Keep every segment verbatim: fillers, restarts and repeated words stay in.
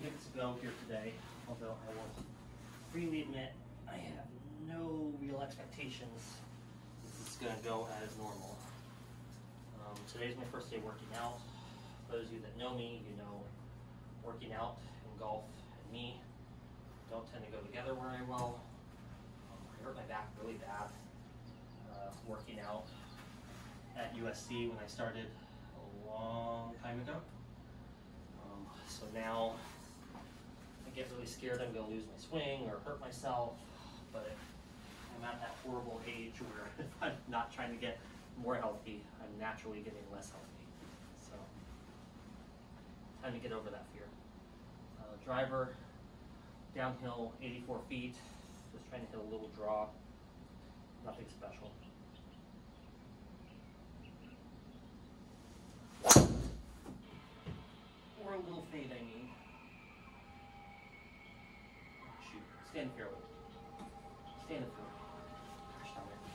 give it a go here today, although I will freely admit I have no real expectations this is going to go as normal. Um, today's my first day working out. Those of you that know me, you know working out and golf and me don't tend to go together very well. Um, I hurt my back really bad uh, working out at U S C when I started a long time ago. Um, so now I get really scared I'm going to lose my swing or hurt myself, but I'm at that horrible age where if I'm not trying to get more healthy, I'm naturally getting less healthy. So time to get over that fear. Uh, driver, downhill, eighty-four feet, just trying to hit a little draw, nothing special. Or a little fade, I mean. Oh, shoot, stand fairway. Stand in fairway. Gosh darn it.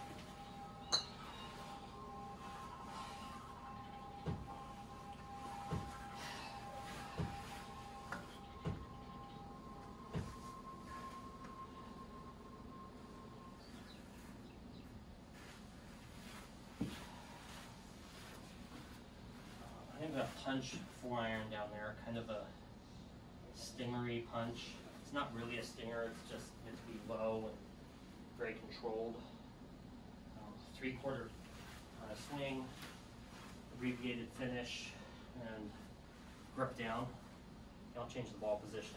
I'm going to punch four iron down there, kind of a stingery punch. It's not really a stinger, it's just meant to be low and very controlled. Um, three quarter uh, swing, abbreviated finish, and grip down. Don't change the ball position.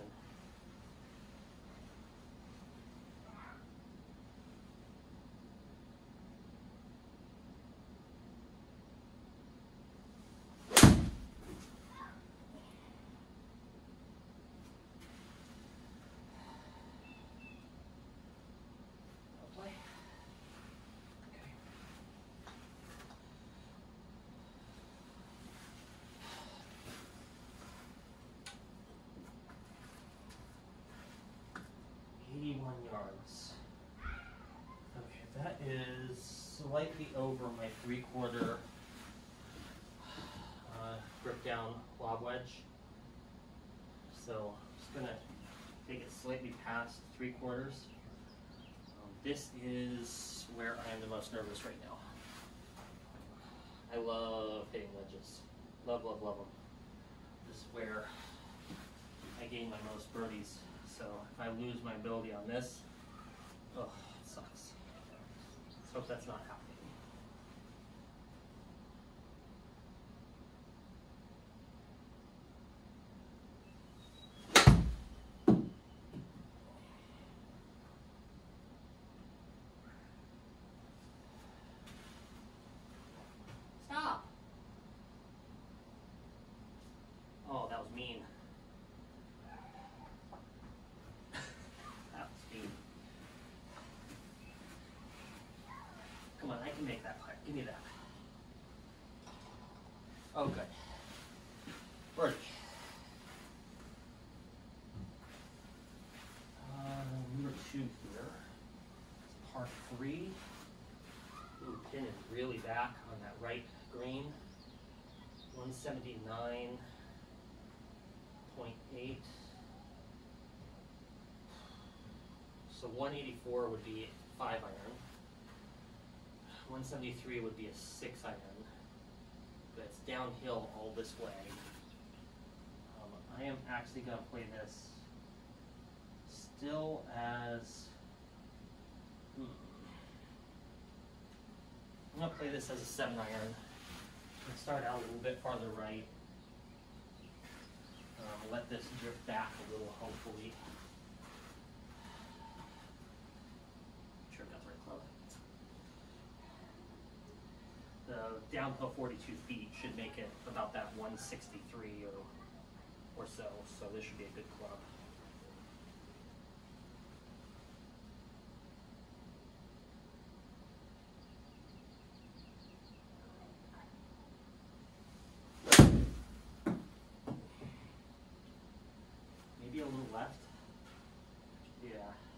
eighty-one yards. Okay, that is slightly over my three-quarter uh, grip down lob wedge. So I'm just gonna take it slightly past three quarters. Um, this is where I am the most nervous right now. I love hitting wedges. Love, love, love them. This is where I gain my most birdies. So if I lose my ability on this, oh, it sucks. Let's hope that's not happening. Stop! Oh, that was mean. Come on, I can make that putt. Give me that. Oh, good. Birdie. Uh, number two here. It's par three. Ooh, pin is really back on that right green. one seventy-nine point eight. So one eighty-four would be five iron. one seventy-three would be a six iron, but it's downhill all this way. Um, I am actually going to play this still as, hmm, I'm going to play this as a seven iron. And start out a little bit farther right. Um, let this drift back a little, hopefully. Sure, got the right club. The downhill forty-two feet should make it about that one sixty-three or or so, so this should be a good club. Maybe a little left. Yeah.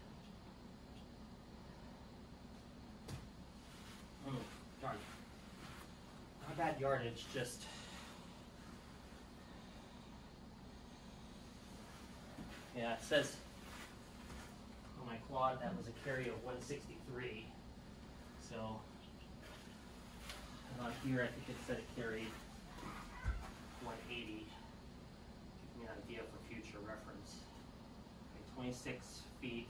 Mm, darn. Not bad yardage, just Yeah, it says on my quad that was a carry of one sixty-three. So, and on here I think it said it carried one eighty. Give me an idea for future reference. Okay, twenty-six feet.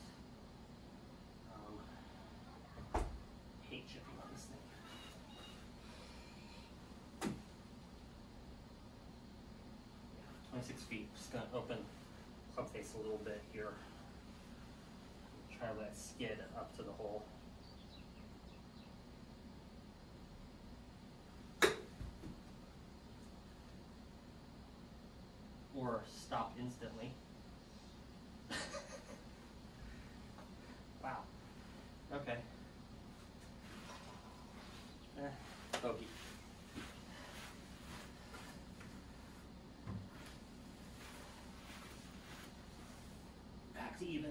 Um, hate chipping on this thing. Yeah, twenty-six feet. Just gonna open club face a little bit here. Try to let it skid up to the hole. Or stop instantly. Wow. Okay. Eh, bogey. Back to even.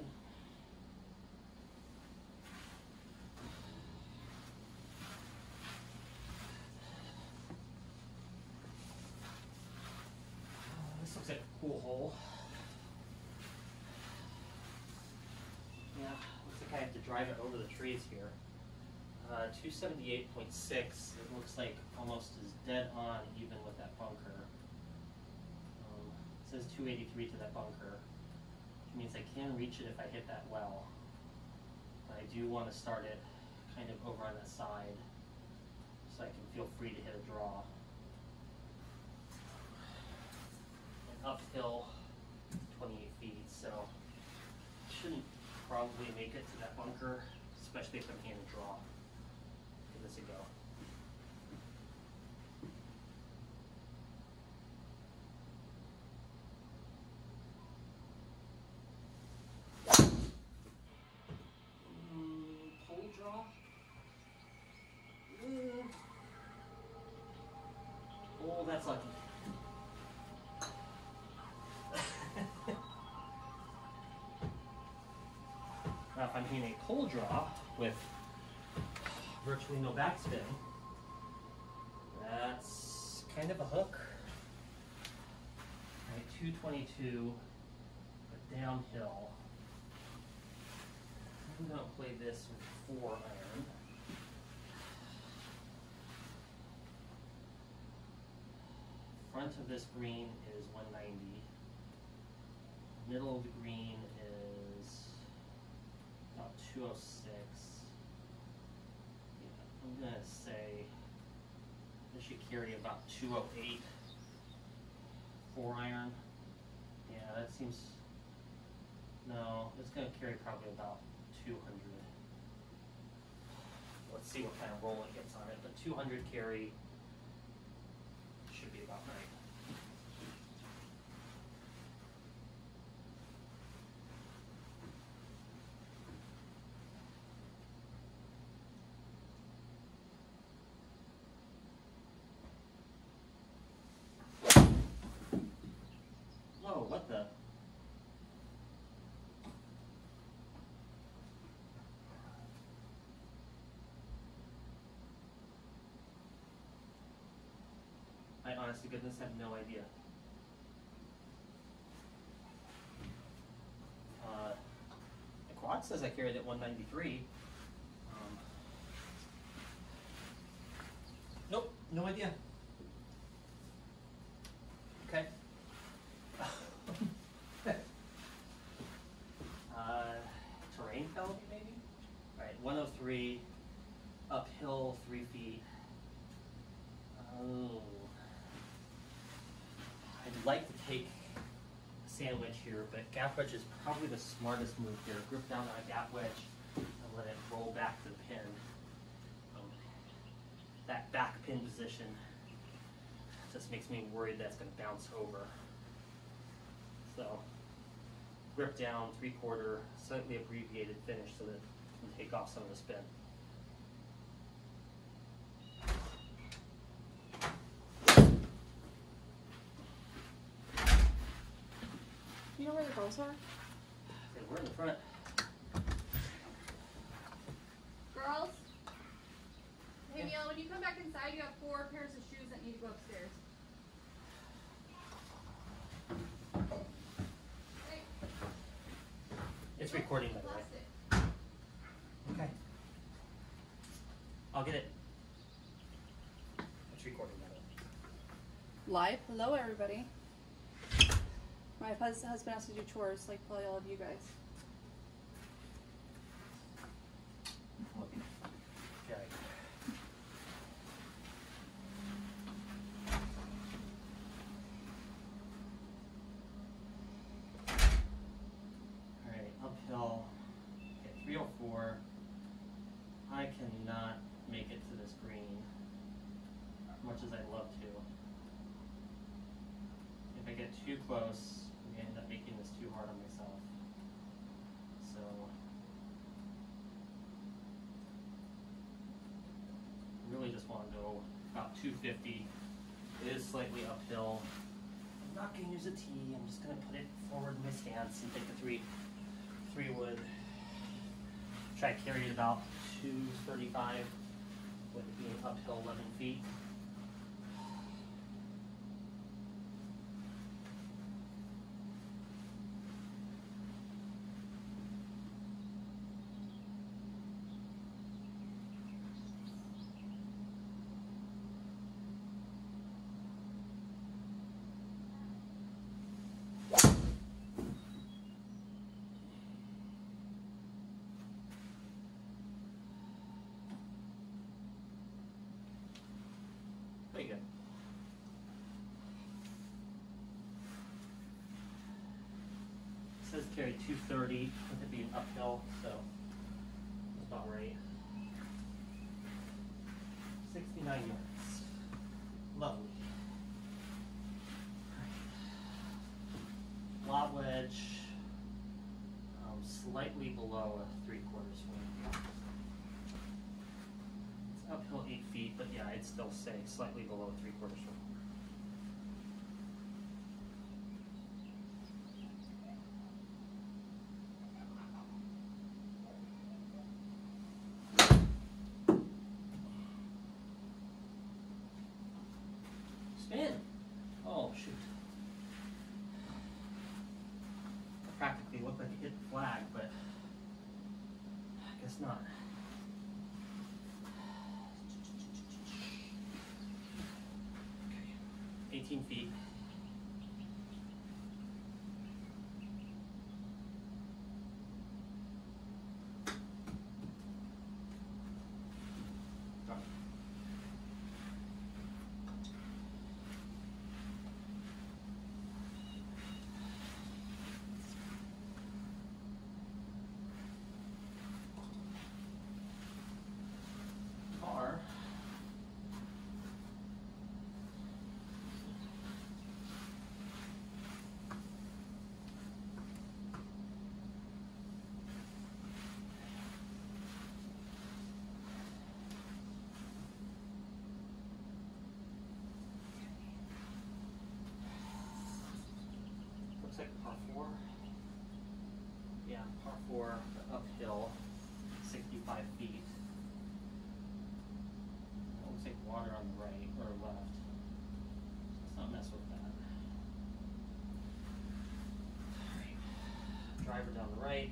This looks like a cool hole. Yeah, looks like I have to drive it over the trees here. Uh, two seventy-eight point six, it looks like almost as dead on even with that bunker. Um, it says two eighty-three to that bunker, which means I can reach it if I hit that well. But I do want to start it kind of over on that side so I can feel free to hit a draw. Uphill twenty-eight feet, so shouldn't probably make it to that bunker, especially if I'm hand draw. Give this a go. Mm, pole draw. Mm. Oh, that's lucky. Now, if I'm hitting a pole draw with virtually no backspin, that's kind of a hook. Right, two twenty-two, but downhill. I'm going to play this with four iron. Front of this green is one ninety. Middle of the green is about two oh six. Yeah, I'm gonna say this should carry about two oh eight. Four iron. Yeah, that seems, no, it's gonna carry probably about two hundred. Let's see what kind of roll it gets on it, but two hundred carry should be about right. Whoa, what the? I honest to goodness have no idea. Uh, the quad says I carried it one ninety-three. Um, nope, no idea. Okay. uh, terrain penalty maybe? All right, one oh three, uphill three feet. Oh. I'd like to take a sandwich here, but gap wedge is probably the smartest move here. Grip down on a gap wedge and let it roll back to the pin. Um, that back pin position just makes me worried that it's going to bounce over. So, grip down, three quarter, slightly abbreviated finish so that it can take off some of the spin. You know where the balls are? Okay, we're in the front. Girls? Hey Neil, when you come back inside, you have four pairs of shoes that need to go upstairs. Hey. recording, by the way. Okay. I'll get it. It's recording, by the way. Live. Hello, everybody. My hus- husband has to do chores, like probably all of you guys. Okay. Alright, uphill. Okay, three oh four. I cannot make it to this green, as much as I'd love to. If I get too close, I'm going to end up making this too hard on myself. So, really just want to go about two fifty. It is slightly uphill. I'm not going to use a tee. I'm just going to put it forward in my stance and take the three, three wood. Try to carry it about two thirty-five with it being uphill eleven feet. Pretty good. It says carry two thirty with it being uphill, so that's about right. sixty-nine yards. Lovely. Lob wedge, um, slightly below a three quarter swing. It's uphill eight feet, but yeah, I'd still say slightly below a three quarter swing. Spin! Oh, shoot. It practically looked like it hit the flag, but I guess not. Okay. eighteen feet. Done. Par. Looks like par four. Yeah, par four, uphill, sixty-five feet. Looks like water on the right or left. Let's not mess with that. Alright. Driver down the right.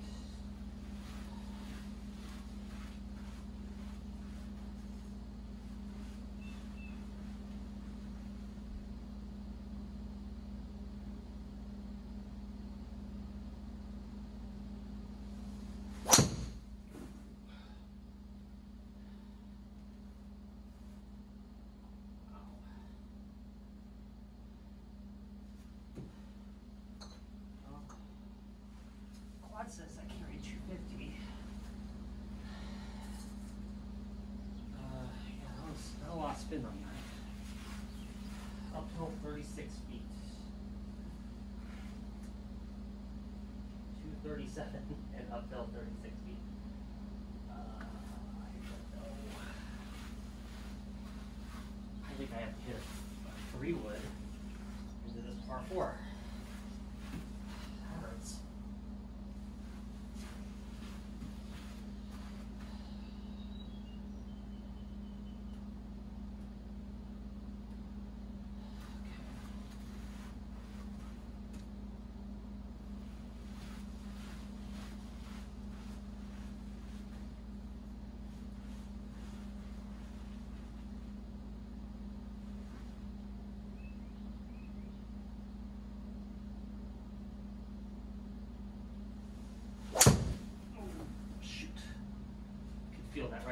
Quad says I carry two fifty. Uh, yeah, that was not a lot of spin on that. Uphill thirty-six feet. two thirty-seven and uphill thirty-six feet. Uh, I don't know. I think I have to hit a three wood into this par four. That hurts.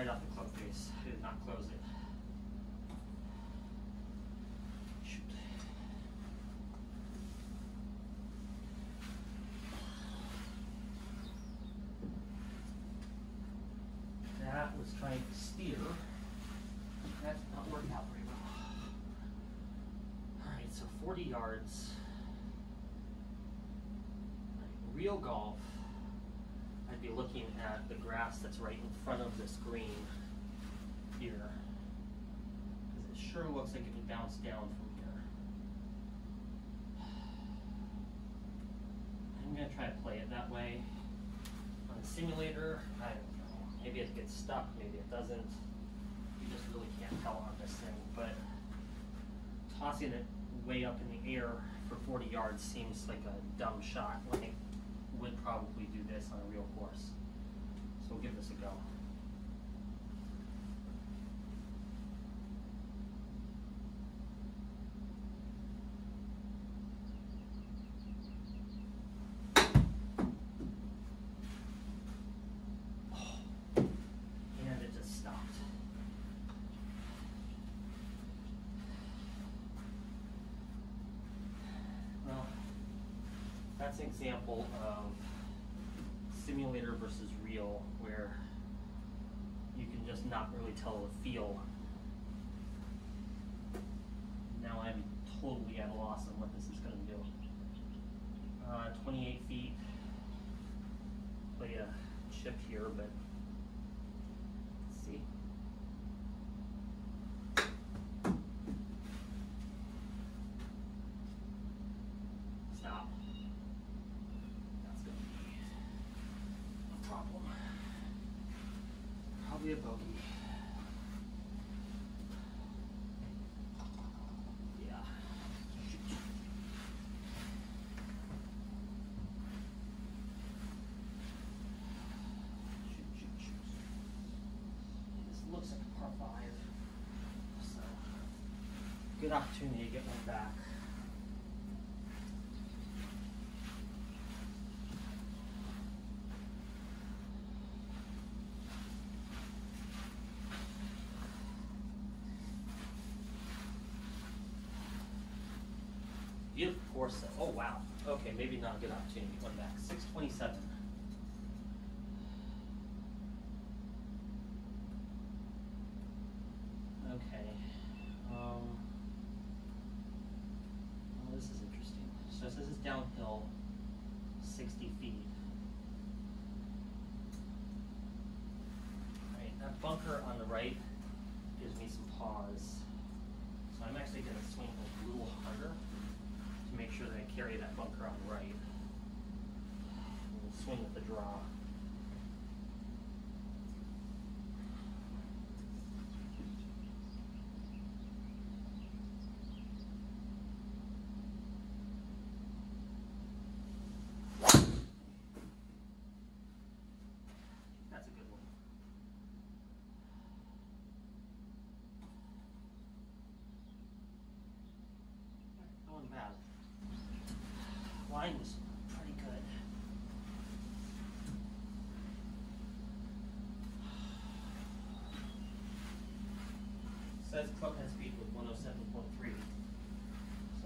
right off the club face. I did not close it. Shoot. That was trying to steer. That did not work out very well. Alright, so forty yards. Right, real golf, I'd be looking at the grass that's right in front of this green here. Because it sure looks like it would bounce down from here. I'm going to try to play it that way. On the simulator, I don't know. Maybe it gets stuck, maybe it doesn't. You just really can't tell on this thing. But tossing it way up in the air for forty yards seems like a dumb shot when it would probably do this on a real course. So we'll give this a go. That's an example of simulator versus real, where you can just not really tell the feel. Now I'm totally at a loss on what this is going to do. Uh, twenty-eight feet, play a chip here, but let's see. Stop. Probably a bogey. Yeah. Shoot. Shoot, shoot, shoot. This looks like a par five. So, good opportunity to get one back. Beautiful course set. Oh wow. Okay, maybe not a good opportunity to get one back. six twenty-seven. Okay. Um, well, this is interesting. So this is downhill, sixty feet. Right, that bunker on the right gives me some pause. So I'm actually going to swing a little harder to make sure that I carry that bunker on the right. And we'll swing with the draw. That's a good one. Going bad. Line was pretty good. Says club head speed with one oh seven point three. So,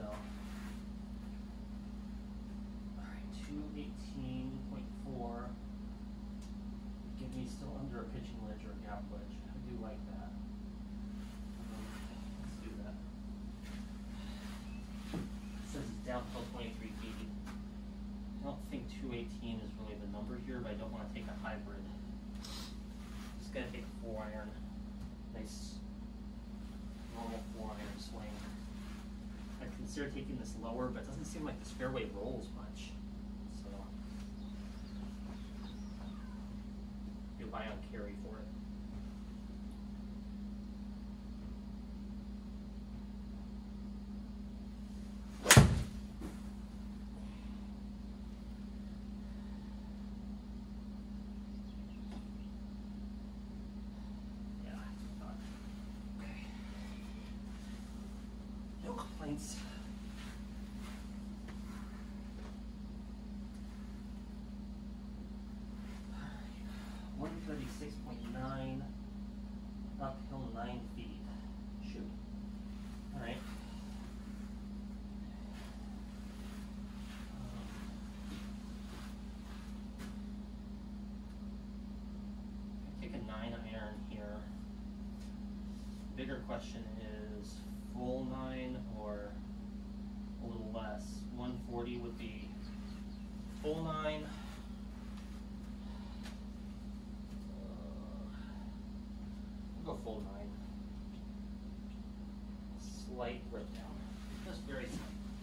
alright, two eighteen point four. Give me still under a pitching ledge or a gap ledge. I do like that. Um, let's do that. It says it's downhill twenty-three feet. I don't think two eighteen is really the number here, but I don't want to take a hybrid. I'm just going to take a four iron. Nice normal four iron swing. I consider taking this lower, but it doesn't seem like this fairway rolls much. So you'll buy on carry for it. Yeah, I thought. Okay. No complaints. one thirty-six point question is full nine or a little less. one forty would be full nine. Uh, we'll go full nine. Slight rip down. Just very slight.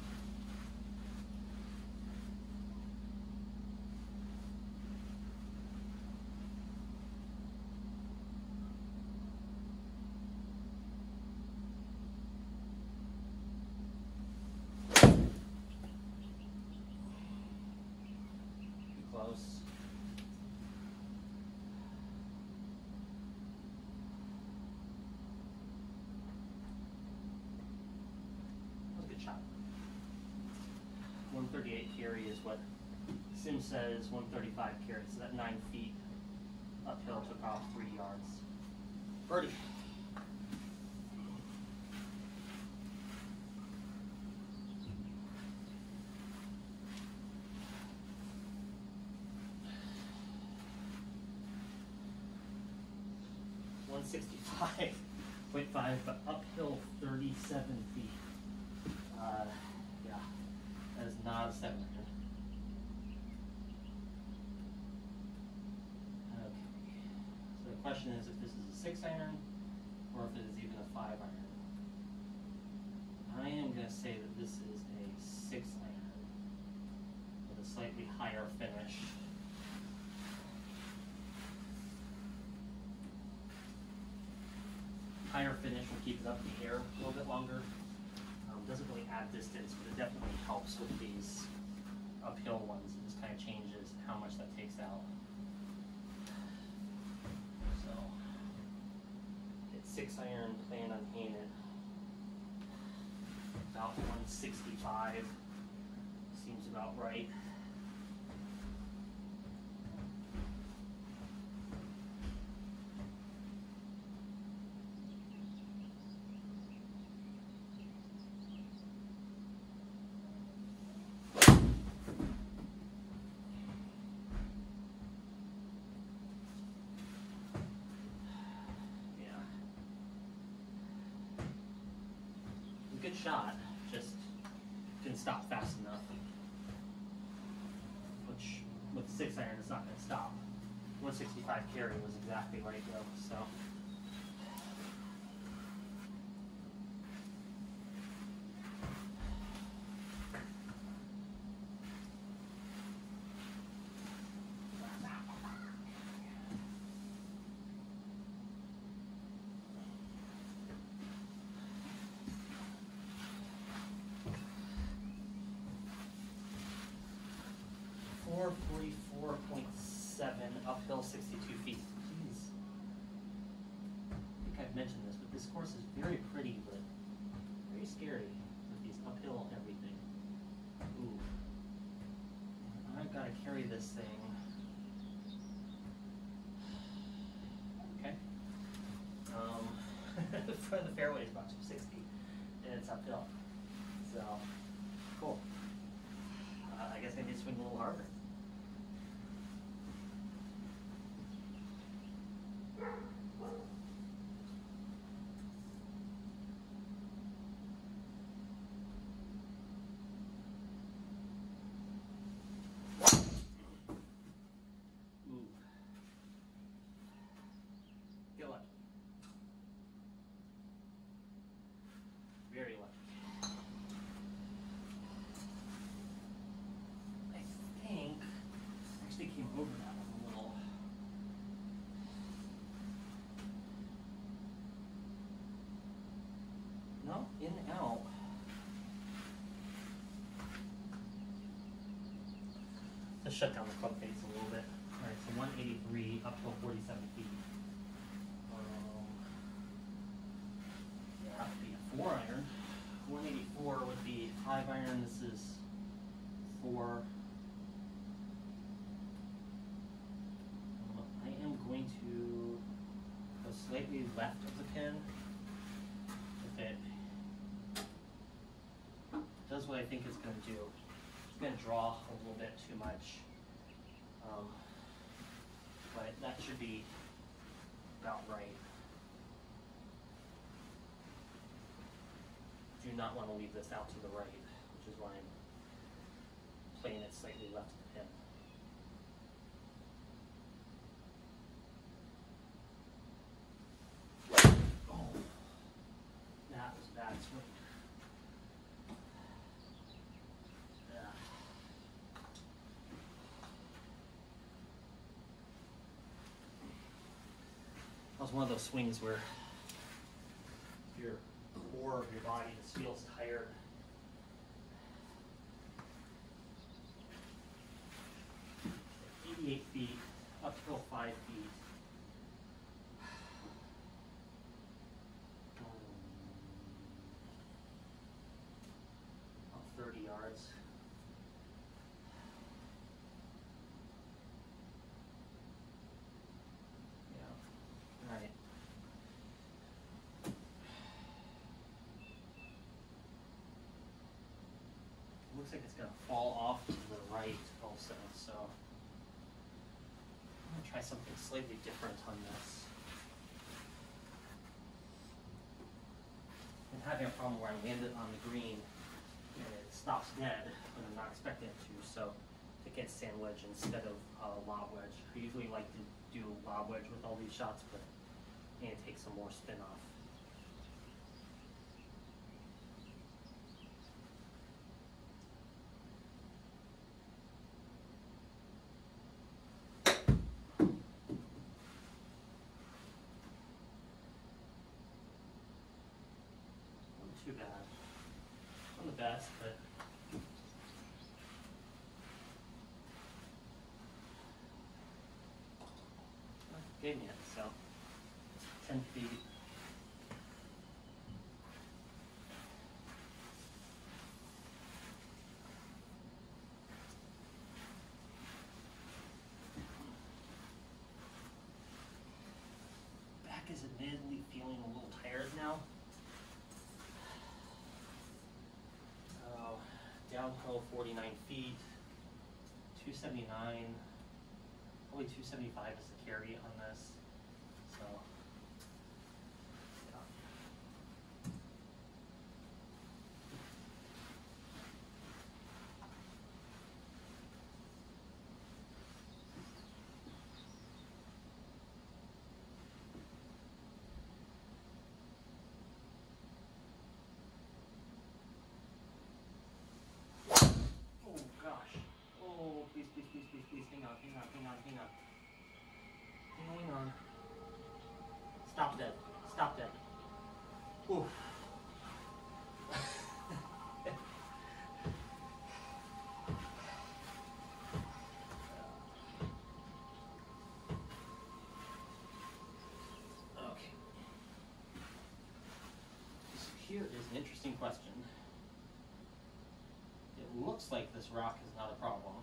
Close. That was a good shot. one thirty-eight carry is what Sim says, one thirty-five carry, so that nine feet uphill took off three yards. Birdie. one sixty-five point five, but uphill thirty-seven feet. Uh, yeah, that is not a seven iron. Okay, so the question is if this is a six iron or if it is even a five iron. I am going to say that this is a six iron with a slightly higher finish. Higher finish will keep it up in the air a little bit longer. Um, doesn't really add distance, but it definitely helps with these uphill ones. It just kind of changes how much that takes out. So, it's six iron, playing on Hanen. About one sixty-five. Seems about right. Good shot, just didn't stop fast enough. Which, with the six iron, it's not going to stop. one sixty-five carry was exactly right though, so. four forty-four point seven, uphill sixty-two feet. Jeez. I think I've mentioned this, but this course is very pretty, but very scary with these uphill everything. Ooh. I've got to carry this thing. Okay. Um, the front of the fairway is about two sixty, and it's uphill. So, cool. Uh, I guess I need to swing a little harder. Very lucky. I think I actually came over that one a little. No, in and out. Let's shut down the club face a little bit. Alright, so one eighty-three up till forty-seven feet. Um, yeah, that would be a four iron. one eighty-four would be five iron. This is four. Um, I am going to go slightly left of the pin. If it does what I think it's going to do, it's going to draw a little bit too much. Um, but that should be about right. do not want to leave this out to the right, which is why I'm playing it slightly left of the pin. Oh, that was a bad swing. Yeah. That was one of those swings where your core of your body just feels tired. eighty-eight feet, uphill five feet. About thirty yards. Yeah, all right. Looks like it's gonna fall off to the right also, so I'm gonna try something slightly different on this. I'm having a problem where I landed on the green and it stops dead when I'm not expecting it to, so to get sand wedge instead of uh, lob wedge. I usually like to do lob wedge with all these shots, but I need to take some more spin off. Too bad. Not the best, but gave me it, so ten feet. Back is admittedly feeling a little tired now. Downhill forty-nine feet, two seventy-nine, probably two seventy-five is the carry on this, so yeah. Please, please, please, please, please, hang on, hang on, hang on, hang on. Hang on. Stop dead. Stop dead. Oof. Okay. So here is an interesting question. It looks like this rock is not a problem.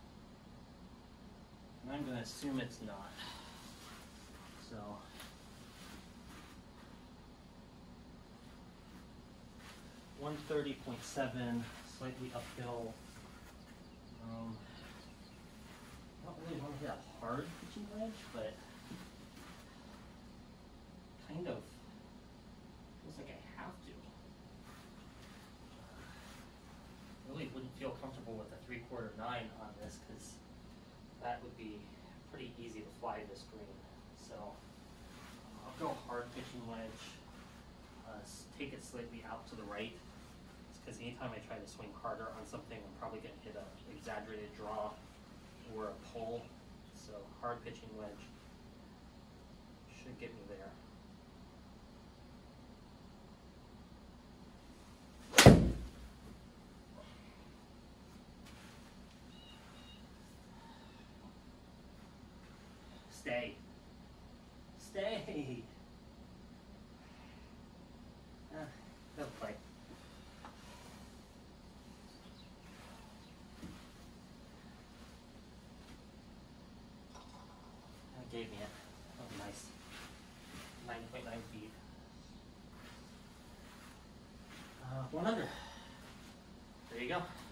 And I'm going to assume it's not. So, one thirty point seven, slightly uphill. Um, I don't really want to hit a hard pitching wedge, but kind of feels like I have to. Really wouldn't feel comfortable with a three-quarter nine on this because that would be pretty easy to fly this green. So um, I'll go hard pitching wedge, uh, take it slightly out to the right, because anytime I try to swing harder on something, I'm probably going to hit an exaggerated draw or a pull. So hard pitching wedge should get me there. Stay. Stay. Ah, they'll play. That gave me it. That was nice. nine point nine feet. Uh, one under. There you go.